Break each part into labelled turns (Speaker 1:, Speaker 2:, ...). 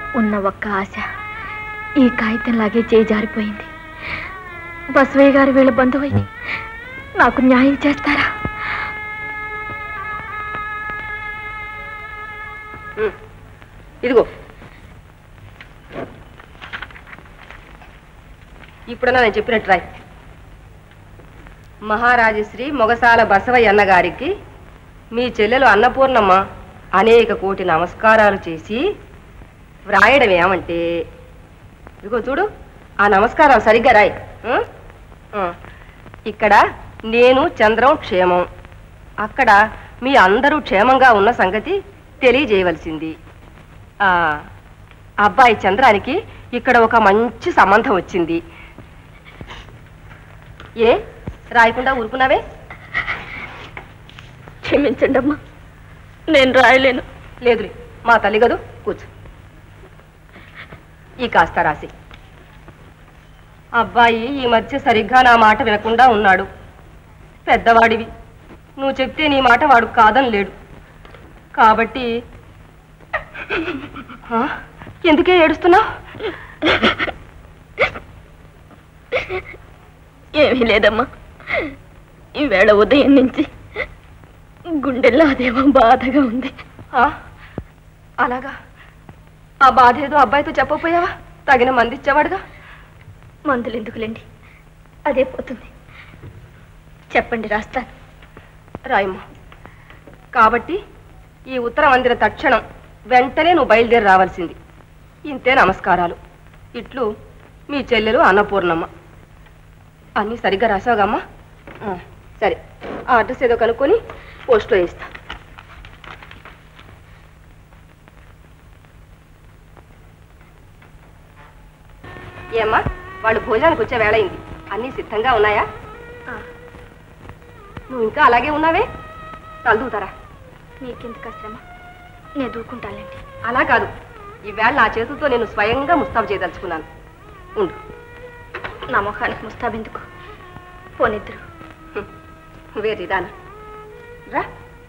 Speaker 1: ఉన్న ఒక్క ఆశ ఈ కాగితంలాగే చేజారిపోయింది. బసవయ్య గారు వీళ్ళ బంధువై నాకు న్యాయం చేస్తారా?
Speaker 2: ఇదిగో, ఇప్పుడన్నా నేను చెప్పినట్టు రాయ్. మహారాజశ్రీ మొగసాల బసవయ్య అన్నగారికి మీ చెల్లెలు అన్నపూర్ణమ్మ అనేక కోటి నమస్కారాలు చేసి వ్రాయడం ఏమంటే, ఇదిగో చూడు, ఆ నమస్కారాలు సరిగ్గా రాయ్. ఇక్కడ నేను చంద్రం క్షేమం, అక్కడ మీ అందరూ క్షేమంగా ఉన్న సంగతి తెలియజేయవలసింది. అబ్బాయి చంద్రానికి ఇక్కడ ఒక మంచి సంబంధం వచ్చింది. ఏ రాయకుండా ఊరుకున్నావే?
Speaker 1: క్షమించండి అమ్మా, నేను రాయలేను.
Speaker 2: లేదులే, మా తల్లి గదు, కూర్చో. ఈ కాస్త రాసి. అబ్బాయి ఈ మధ్య సరిగ్గా నా మాట వినకుండా ఉన్నాడు. పెద్దవాడివి, నువ్వు చెప్తే నీ మాట వాడు కాదని లేడు. కాబట్టి ఎందుకే ఏడుస్తున్నావు?
Speaker 1: ఏమీ లేదమ్మా, ఈవేళ ఉదయం నుంచి గుండెల్లో అదేమో బాధగా ఉంది.
Speaker 2: అలాగా? ఆ బాధ ఏదో అబ్బాయితో చెప్పకపోయావా? తగిన మంది ఇచ్చేవాడుగా.
Speaker 1: మందులు ఎందుకులేండి, అదే పోతుంది. చెప్పండి, రాస్తాను.
Speaker 2: రాయమ్మా. కాబట్టి ఈ ఉత్తరం అందిన తక్షణం వెంటనే నువ్వు బయలుదేరి రావాల్సింది. ఇంతే నమస్కారాలు. ఇట్లు మీ చెల్లెలు అన్నపూర్ణమ్మ. అన్నీ సరిగ్గా రాసావుగమ్మా? సరే, ఆ అడ్రస్ ఏదో కనుక్కొని పోస్ట్లో వేస్తా. ఏమ్మా, వాళ్ళు భోజనానికి వచ్చే వేళ అయింది. అన్నీ సిద్ధంగా ఉన్నాయా? నువ్వు ఇంకా అలాగే ఉన్నావే, తలదూతారా?
Speaker 1: నీకెందుకు శ్రమ, నేను దూకుంటానండి.
Speaker 2: అలా కాదు, ఈవేళ నా చేతులతో నేను స్వయంగా ముస్తాబు చేయదలుచుకున్నాను. ఉండు.
Speaker 1: నా ముఖానికి ముస్తాబెందుకు? పోనిద్దరు.
Speaker 2: వేరేదానా రా.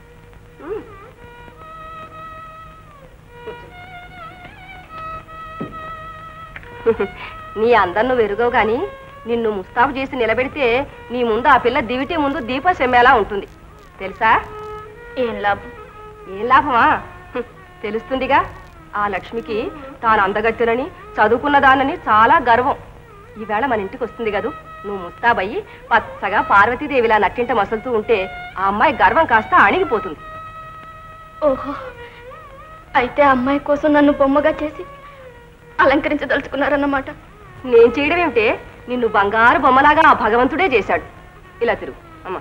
Speaker 2: నీ అందం నువ్వు ఎరుగవు గాని నిన్ను ముస్తాబు చేసి నిలబెడితే నీ ముందు ఆ పిల్ల దివిటి ముందు దీప సెమ్మేలా ఉంటుంది తెలుసా?
Speaker 1: ఏం లాభం?
Speaker 2: ఏం లాభమా? తెలుస్తుందిగా. ఆ లక్ష్మికి తాను అందగట్టెనని చదువుకున్నదానని చాలా గర్వం. ఈవేళ మన ఇంటికి వస్తుంది కదూ, నువ్వు ముస్తాబయ్యి పచ్చగా పార్వతీదేవిలా నట్టింట మసలుతూ ఉంటే ఆ అమ్మాయి గర్వం కాస్త అణిగిపోతుంది.
Speaker 1: ఓహో, అయితే ఆ అమ్మాయి కోసం నన్ను బొమ్మగా చేసి అలంకరించదలుచుకున్నారన్నమాట.
Speaker 2: నేను చేయడం ఏమిటే, నిన్ను బంగారు బొమ్మలాగా ఆ భగవంతుడే చేశాడు. ఇలా తిరుగు అమ్మా.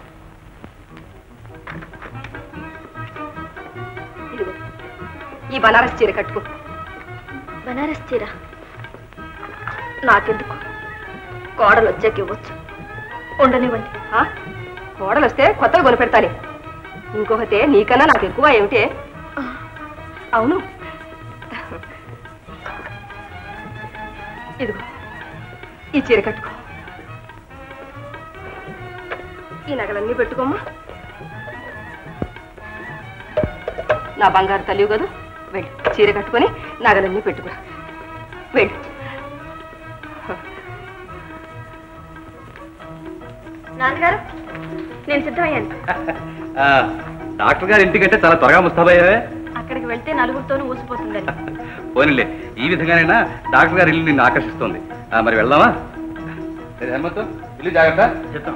Speaker 2: ఇదిగో ఈ బనారస్ చీర కట్టుకో.
Speaker 1: బనారస్ చీర నాకెందుకు? కోడలు వచ్చాక ఇవ్వచ్చు. ఉండనివ్వండి.
Speaker 2: కోడలు వస్తే కొత్తగా కొనిపెడతానే. ఇంకొకతే నీకన్నా నాకు ఎక్కువ ఏమిటే? అవును, ఇదిగో ఈ చీర కట్టుకో. ఈ నగలన్నీ పెట్టుకోమ్మా. నా బంగారు తల్లివు కదా, వెళ్ళు. చీర కట్టుకొని నగలన్నీ పెట్టుకో, వెళ్ళు.
Speaker 1: నాన్నగారు, నేను సిద్ధమయ్యాను.
Speaker 3: డాక్టర్ గారి ఇంటికంటే చాలా త్వరగా ముస్తాబయ్యావే.
Speaker 1: అక్కడికి వెళ్తే నలుగురితోనూ ఊసిపోతుందని.
Speaker 3: పోనీలే, ఈ విధంగానైనా డాక్టర్ గారి ఇల్లు నిన్ను ఆకర్షిస్తోంది. మరి వెళ్దామా? సరే హనుమంతు, ఇల్లు జాగ్రత్త. చెప్తాం.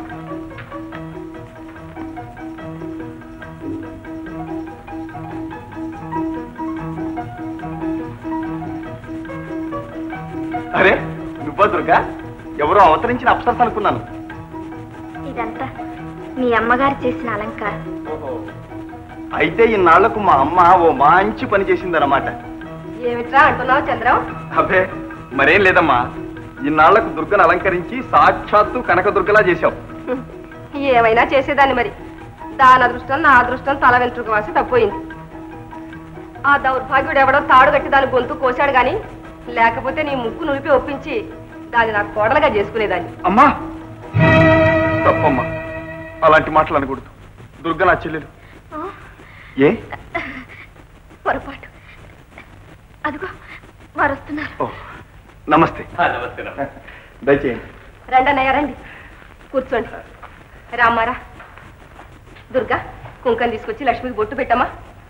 Speaker 4: అరే నువ్వా దుర్గా? ఎవరో అవతరించిన అప్సరస అనుకున్నాను.
Speaker 1: ఇదంతా మీ అమ్మగారు చేసిన అలంకారం.
Speaker 4: అయితే ఇన్నాళ్లకు మా అమ్మ ఓ మంచి పని చేసిందన్నమాట.
Speaker 2: ఏమిట్రా అంటున్నావు చంద్రం?
Speaker 4: అబ్బే మరేం లేదమ్మా, ఇన్నాళ్లకు దుర్గను అలంకరించి సాక్షాత్తు కనకదుర్గలా చేశావు.
Speaker 2: ఏమైనా చేసేదాన్ని మరి. దాని అదృష్టం నా అదృష్టం తల వెంట్రుక వాసి తప్పోయింది. ఆ దౌర్భాగ్యుడు ఎవడో తాడు కట్టి దాని గొంతు కోశాడు గాని, లేకపోతే నీ ముక్కు నులిపి ఒప్పించి దాన్ని నాకు కోడలుగా చేసుకునేదాన్ని.
Speaker 4: అమ్మా తప్పమ్మా, అలాంటి మాటలు అనకూడదు. దుర్గ నా చెల్లెలు.
Speaker 1: ఏ పొరపాటు? అదిగో వారు వస్తున్నారు.
Speaker 4: నమస్తే.
Speaker 3: నమస్తే.
Speaker 4: దయచేయండి.
Speaker 2: రండి అన్నయ్య రండి, కూర్చోండి. రామ్మారా. దుర్గా, కుంకం తీసుకొచ్చి లక్ష్మికి బొట్టు పెట్టమ్మా.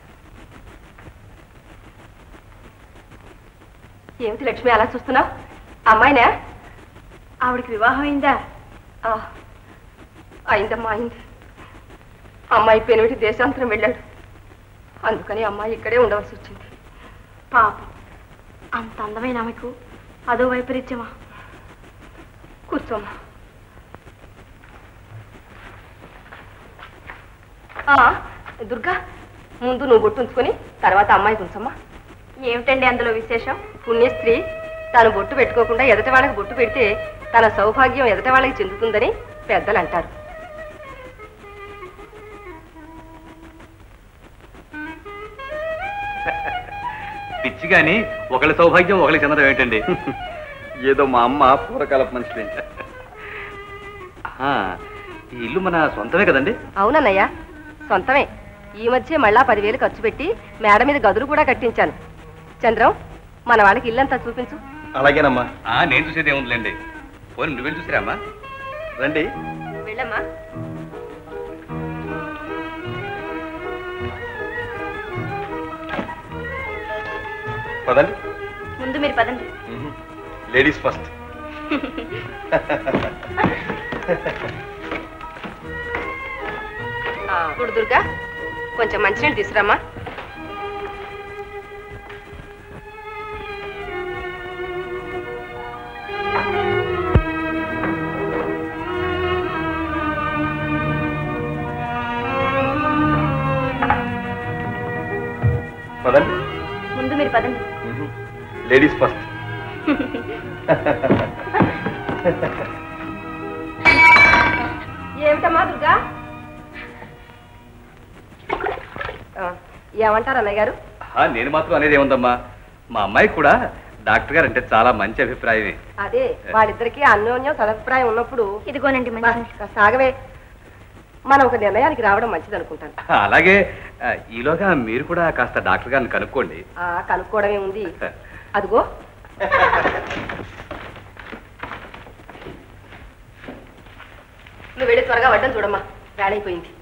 Speaker 2: ఏమిటి లక్ష్మి అలా చూస్తున్నావు? అమ్మాయినా?
Speaker 1: ఆవిడికి వివాహం అయిందా?
Speaker 2: అయిందమ్మా, అయింది. అమ్మాయి పెనుమిటి దేశాంతరం వెళ్ళాడు, అందుకని అమ్మాయి ఇక్కడే ఉండవలసి వచ్చింది.
Speaker 1: పాపం, అంత అందమైన ఆమెకు అదో వైపరీత్యమా?
Speaker 2: కూర్చోమ్మా. దుర్గా, ముందు నువ్వు బొట్టు ఉంచుకొని తర్వాత అమ్మాయికి ఉంచమ్మా.
Speaker 1: ఏమిటండి అందులో విశేషం?
Speaker 2: పుణ్యస్త్రీ తాను బొట్టు పెట్టుకోకుండా ఎదటి వాళ్ళకి బొట్టు పెడితే తన సౌభాగ్యం ఎదటి వాళ్ళకి చెందుతుందని పెద్దలు అంటారు.
Speaker 3: పిచ్చి గాని ఒకళ్ళ సౌభాగ్యం ఒకళ్ళకి చెందడం ఏంటండి?
Speaker 4: ఏదో మా అమ్మ పూర్వకాలపు మనిషి.
Speaker 3: ఈ ఇల్లు మన సొంతమే కదండి?
Speaker 2: అవునన్నయ్య, సొంతమే. ఈ మధ్య మళ్ళా 10,000 ఖర్చు పెట్టి మేడ మీద గదులు కూడా కట్టించాను. చంద్రం, మన వాళ్ళకి ఇల్లంతా చూపించు.
Speaker 4: అలాగేనమ్మా.
Speaker 3: నేను చూసేది ఏముందిలేండి. పోనీ నువ్వేం చూసిరామ్మా?
Speaker 4: రండి.
Speaker 2: వెళ్ళమ్మా.
Speaker 4: పదండి.
Speaker 1: ముందు మీరు పదండి.
Speaker 4: Ladies first.
Speaker 2: చూడు దుర్గా, కొంచెం మంచినీళ్ళు తీసుకురామ్మా.
Speaker 4: పదండి.
Speaker 1: ముందు మీరు పదండి.
Speaker 4: Ladies first.
Speaker 2: ఏమిటమ్మా దుర్గా? ఏమంటారు అన్నయ్య గారు?
Speaker 3: నేను మాత్రం అనేది ఏముందమ్మా, మా అమ్మాయికి కూడా డాక్టర్ గారు అంటే చాలా మంచి అభిప్రాయమే.
Speaker 2: అదే, వాళ్ళిద్దరికీ అన్యోన్యం సదభిప్రాయం ఉన్నప్పుడు
Speaker 1: ఇదిగోనండి మంచి.
Speaker 2: సాగవే, మనం ఒక నిర్ణయానికి రావడం మంచిది అనుకుంటాను.
Speaker 3: అలాగే ఈలోగా మీరు కూడా కాస్త డాక్టర్ గారిని కనుక్కోండి.
Speaker 2: కనుక్కోవడమే ఉంది. అదిగో నువ్వు వెళ్ళి త్వరగా వడ్డం చూడమ్మా, వేళైపోయింది.